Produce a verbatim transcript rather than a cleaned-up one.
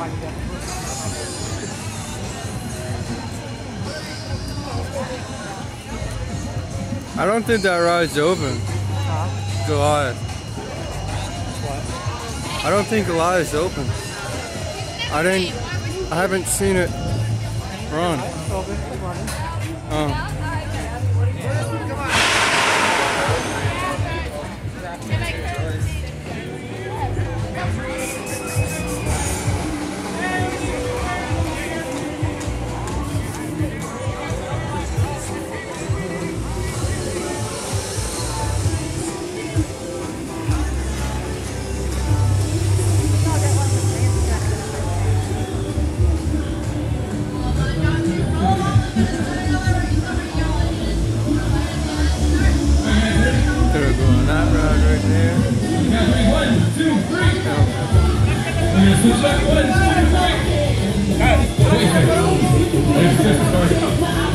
I don't think that ride's open. Huh? Goliath. What? I don't think Goliath's open. I didn't. I haven't seen it run. Open, running. Oh. One, two, three. One, two, three.